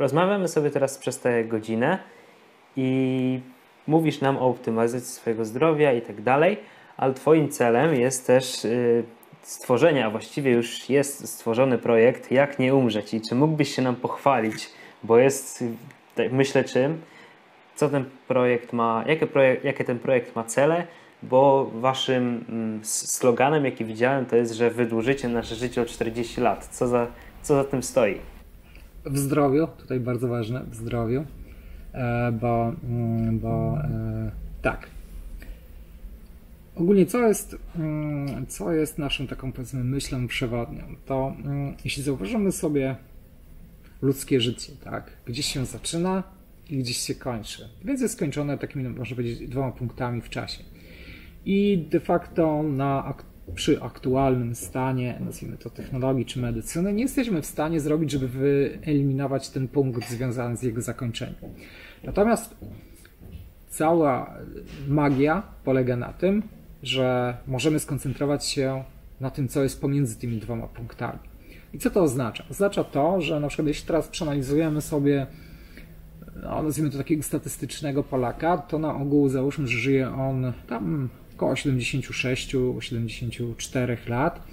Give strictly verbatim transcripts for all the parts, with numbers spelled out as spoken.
Rozmawiamy sobie teraz przez tę godzinę i mówisz nam o optymalizacji swojego zdrowia i tak dalej, ale twoim celem jest też yy, stworzenie, a właściwie już jest stworzony projekt Jak nie umrzeć. I czy mógłbyś się nam pochwalić, bo jest, myślę czym, co ten projekt ma, jakie, projekt, jakie ten projekt ma cele, bo waszym mm, sloganem, jaki widziałem, to jest, że wydłużycie nasze życie o czterdzieści lat. Co za, co za tym stoi? W zdrowiu, tutaj bardzo ważne, w zdrowiu, e, bo, mm, bo e, tak. Ogólnie co jest, mm, co jest naszą taką, powiedzmy, myślą przewodnią, to mm, jeśli zauważymy sobie ludzkie życie, tak, gdzieś się zaczyna i gdzieś się kończy, więc jest skończone takimi, można powiedzieć, dwoma punktami w czasie. I de facto na, przy aktualnym stanie, nazwijmy to technologii czy medycyny, nie jesteśmy w stanie zrobić, żeby wyeliminować ten punkt związany z jego zakończeniem. Natomiast cała magia polega na tym, że możemy skoncentrować się na tym, co jest pomiędzy tymi dwoma punktami. I co to oznacza? Oznacza to, że na przykład jeśli teraz przeanalizujemy sobie, no, nazwijmy to takiego statystycznego Polaka, to na ogół załóżmy, że żyje on tam około siedemdziesiąt sześć siedemdziesiąt cztery lat.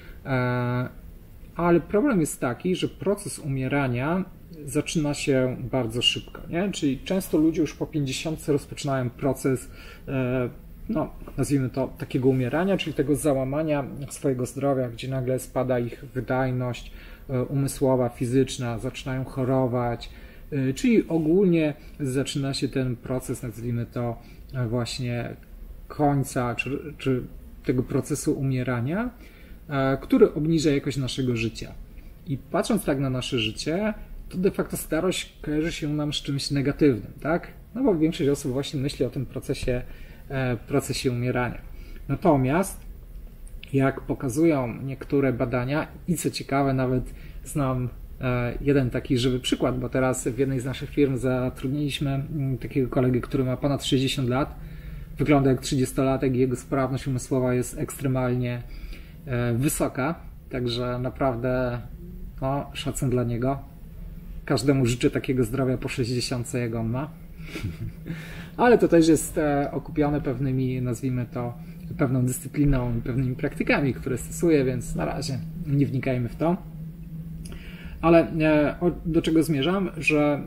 Ale problem jest taki, że proces umierania zaczyna się bardzo szybko, nie? Czyli często ludzie już po pięćdziesiątce rozpoczynają proces, no, nazwijmy to, takiego umierania, czyli tego załamania swojego zdrowia, gdzie nagle spada ich wydajność umysłowa, fizyczna, zaczynają chorować, czyli ogólnie zaczyna się ten proces, nazwijmy to właśnie końca, czy, czy tego procesu umierania, który obniża jakość naszego życia. I patrząc tak na nasze życie, to de facto starość kojarzy się nam z czymś negatywnym, tak? No bo większość osób właśnie myśli o tym procesie, procesie umierania. Natomiast, jak pokazują niektóre badania, i co ciekawe, nawet znam jeden taki żywy przykład, bo teraz w jednej z naszych firm zatrudniliśmy takiego kolegę, który ma ponad sześćdziesiąt lat, wygląda jak trzydziestolatek i jego sprawność umysłowa jest ekstremalnie wysoka, także naprawdę no, szacun dla niego. Każdemu życzę takiego zdrowia po sześćdziesiątce, jak on ma. Ale to też jest okupione pewnymi, nazwijmy to, pewną dyscypliną i pewnymi praktykami, które stosuje, więc na razie nie wnikajmy w to. Ale do czego zmierzam? Że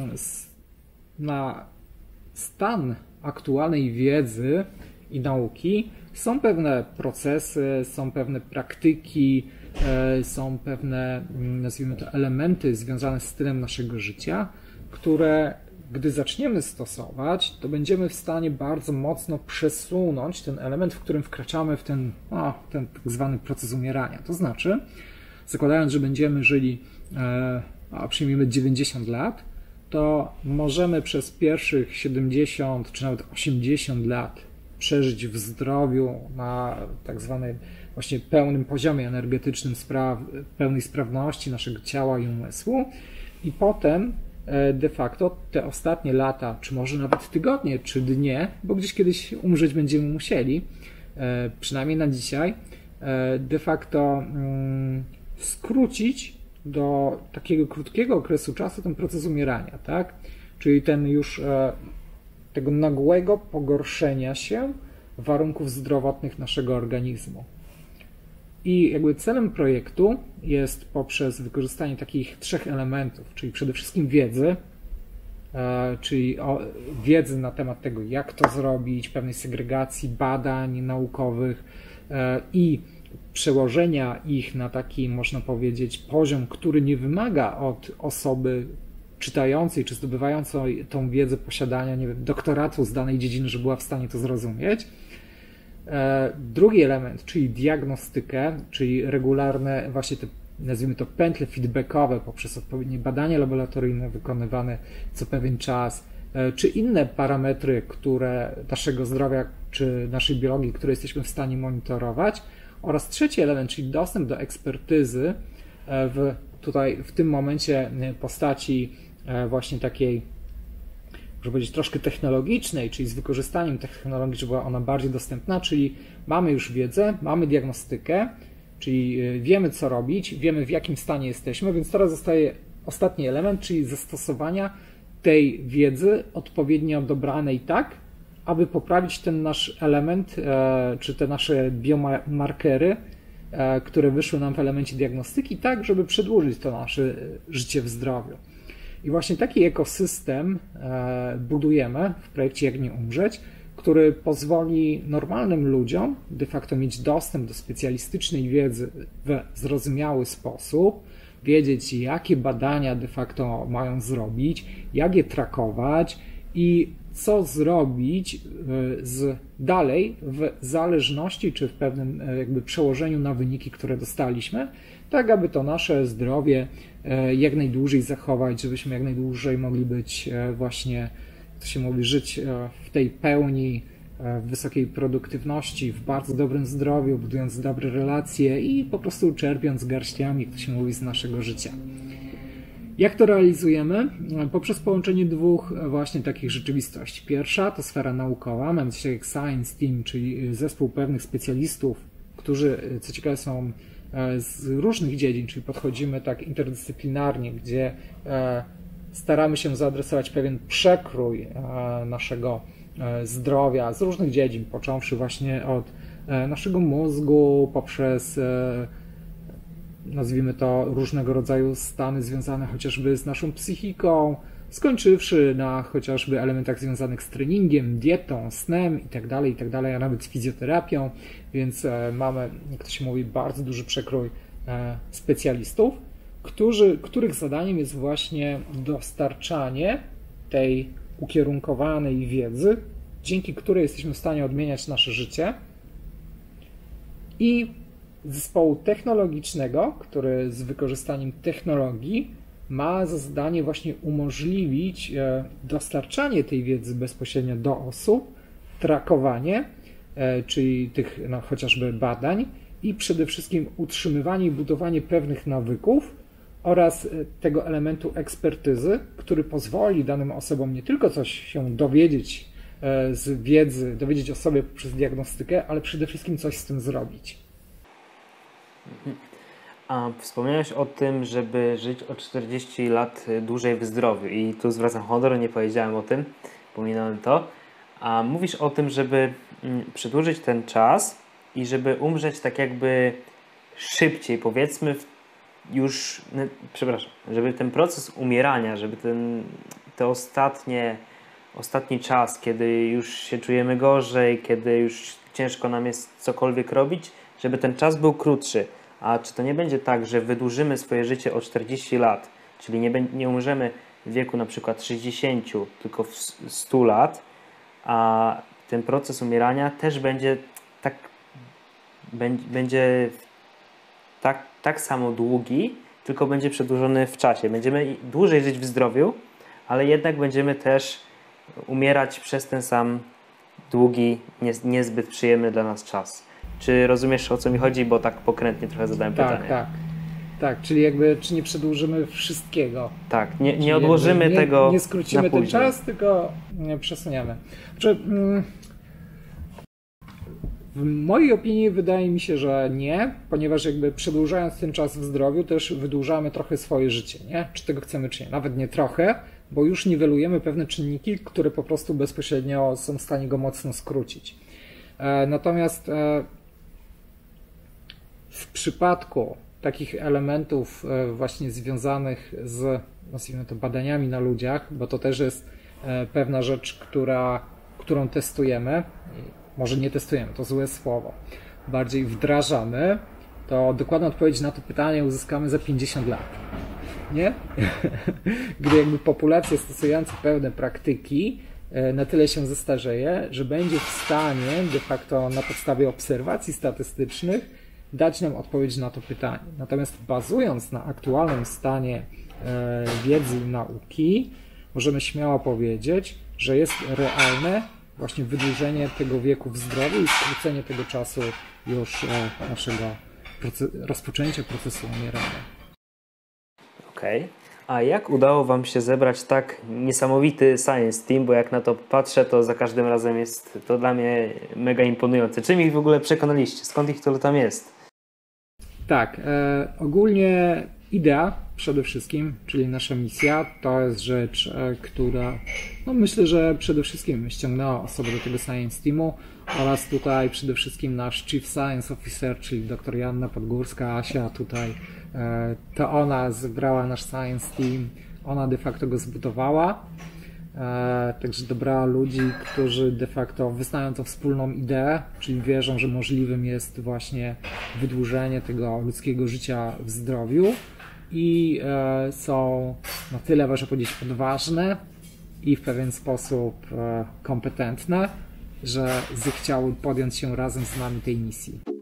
na stan aktualnej wiedzy i nauki są pewne procesy, są pewne praktyki, są pewne, nazwijmy to, elementy związane z stylem naszego życia, które gdy zaczniemy stosować, to będziemy w stanie bardzo mocno przesunąć ten element, w którym wkraczamy w ten, no, ten tak zwany proces umierania. To znaczy, zakładając, że będziemy żyli, a przyjmijmy dziewięćdziesiąt lat, to możemy przez pierwszych siedemdziesiąt czy nawet osiemdziesiąt lat przeżyć w zdrowiu na tak zwanym właśnie pełnym poziomie energetycznym, spraw, pełnej sprawności naszego ciała i umysłu, i potem de facto te ostatnie lata, czy może nawet tygodnie, czy dnie, bo gdzieś kiedyś umrzeć będziemy musieli, przynajmniej na dzisiaj, de facto skrócić do takiego krótkiego okresu czasu ten proces umierania, tak? Czyli ten już tego nagłego pogorszenia się warunków zdrowotnych naszego organizmu. I jakby celem projektu jest poprzez wykorzystanie takich trzech elementów, czyli przede wszystkim wiedzy, czyli wiedzy na temat tego, jak to zrobić, pewnej segregacji badań naukowych i przełożenia ich na taki, można powiedzieć, poziom, który nie wymaga od osoby czytającej czy zdobywającej tą wiedzę posiadania, nie wiem, doktoratu z danej dziedziny, żeby była w stanie to zrozumieć. Drugi element, czyli diagnostykę, czyli regularne właśnie te, nazwijmy to, pętle feedbackowe poprzez odpowiednie badania laboratoryjne wykonywane co pewien czas, czy inne parametry, które naszego zdrowia czy naszej biologii, które jesteśmy w stanie monitorować. Oraz trzeci element, czyli dostęp do ekspertyzy w, tutaj w tym momencie postaci właśnie takiej, można powiedzieć, troszkę technologicznej, czyli z wykorzystaniem technologii, żeby była ona bardziej dostępna, czyli mamy już wiedzę, mamy diagnostykę, czyli wiemy, co robić, wiemy, w jakim stanie jesteśmy, więc teraz zostaje ostatni element, czyli zastosowania tej wiedzy odpowiednio dobranej tak, aby poprawić ten nasz element, czy te nasze biomarkery, które wyszły nam w elemencie diagnostyki, tak, żeby przedłużyć to nasze życie w zdrowiu. I właśnie taki ekosystem budujemy w projekcie Jak nie umrzeć, który pozwoli normalnym ludziom de facto mieć dostęp do specjalistycznej wiedzy w zrozumiały sposób, wiedzieć, jakie badania de facto mają zrobić, jak je trakować i co zrobić z dalej w zależności czy w pewnym jakby przełożeniu na wyniki, które dostaliśmy, tak aby to nasze zdrowie jak najdłużej zachować, żebyśmy jak najdłużej mogli być właśnie, jak to się mówi, żyć w tej pełni, w wysokiej produktywności, w bardzo dobrym zdrowiu, budując dobre relacje i po prostu czerpiąc garściami, jak to się mówi, z naszego życia. Jak to realizujemy? Poprzez połączenie dwóch właśnie takich rzeczywistości. Pierwsza to sfera naukowa, mamy coś jak Science Team, czyli zespół pewnych specjalistów, którzy, co ciekawe, są z różnych dziedzin, czyli podchodzimy tak interdyscyplinarnie, gdzie staramy się zaadresować pewien przekrój naszego zdrowia z różnych dziedzin, począwszy właśnie od naszego mózgu, poprzez, nazwijmy to, różnego rodzaju stany związane chociażby z naszą psychiką, skończywszy na chociażby elementach związanych z treningiem, dietą, snem itd., itd., a nawet z fizjoterapią, więc mamy, jak to się mówi, bardzo duży przekrój specjalistów, którzy, których zadaniem jest właśnie dostarczanie tej ukierunkowanej wiedzy, dzięki której jesteśmy w stanie odmieniać nasze życie, i zespołu technologicznego, który z wykorzystaniem technologii ma za zadanie właśnie umożliwić dostarczanie tej wiedzy bezpośrednio do osób, trakowanie, czyli tych no, chociażby badań i przede wszystkim utrzymywanie i budowanie pewnych nawyków oraz tego elementu ekspertyzy, który pozwoli danym osobom nie tylko coś się dowiedzieć z wiedzy, dowiedzieć o sobie poprzez diagnostykę, ale przede wszystkim coś z tym zrobić. A wspomniałeś o tym, żeby żyć o czterdzieści lat dłużej w zdrowiu i tu zwracam honor, nie powiedziałem o tym, pominąłem to. A mówisz o tym, żeby przedłużyć ten czas i żeby umrzeć tak jakby szybciej, powiedzmy już, no, przepraszam, żeby ten proces umierania, żeby ten, te ostatnie, ostatni czas, kiedy już się czujemy gorzej, kiedy już ciężko nam jest cokolwiek robić, żeby ten czas był krótszy. A czy to nie będzie tak, że wydłużymy swoje życie o czterdzieści lat, czyli nie, nie umrzemy w wieku na przykład sześćdziesięciu, tylko w stu lat, a ten proces umierania też będzie tak, będzie tak, tak samo długi, tylko będzie przedłużony w czasie. Będziemy dłużej żyć w zdrowiu, ale jednak będziemy też umierać przez ten sam długi, nie, niezbyt przyjemny dla nas czas. Czy rozumiesz, o co mi chodzi? Bo tak pokrętnie trochę zadałem tak, pytanie. Tak, tak. Czyli jakby, czy nie przedłużymy wszystkiego? Tak, nie, nie odłożymy nie, tego Nie skrócimy na ten później. czas, tylko przesuniemy. Znaczy, w mojej opinii wydaje mi się, że nie, ponieważ jakby przedłużając ten czas w zdrowiu też wydłużamy trochę swoje życie, nie? Czy tego chcemy, czy nie. Nawet nie trochę, bo już niwelujemy pewne czynniki, które po prostu bezpośrednio są w stanie go mocno skrócić. Natomiast w przypadku takich elementów właśnie związanych z, nazwijmy to, badaniami na ludziach, bo to też jest pewna rzecz, która, którą testujemy, może nie testujemy, to złe słowo, bardziej wdrażamy, to dokładną odpowiedź na to pytanie uzyskamy za pięćdziesiąt lat. Nie? Gdy jakby populacja stosująca pewne praktyki na tyle się zestarzeje, że będzie w stanie de facto na podstawie obserwacji statystycznych dać nam odpowiedź na to pytanie. Natomiast bazując na aktualnym stanie wiedzy i nauki, możemy śmiało powiedzieć, że jest realne właśnie wydłużenie tego wieku w zdrowiu i skrócenie tego czasu już naszego proces- rozpoczęcia procesu umierania. Okej. Okay. A jak udało Wam się zebrać tak niesamowity science team, bo jak na to patrzę, to za każdym razem jest to dla mnie mega imponujące. Czym ich w ogóle przekonaliście? Skąd ich tyle tam jest? Tak, e, ogólnie idea przede wszystkim, czyli nasza misja, to jest rzecz, która no myślę, że przede wszystkim ściągnęła osoby do tego Science Teamu oraz tutaj przede wszystkim nasz Chief Science Officer, czyli dr Joanna Podgórska, Asia tutaj, to ona zebrała nasz Science Team, ona de facto go zbudowała. Także dobrała ludzi, którzy de facto wyznają tą wspólną ideę, czyli wierzą, że możliwym jest właśnie wydłużenie tego ludzkiego życia w zdrowiu i są na tyle, można powiedzieć, odważne i w pewien sposób kompetentne, że zechciały podjąć się razem z nami tej misji.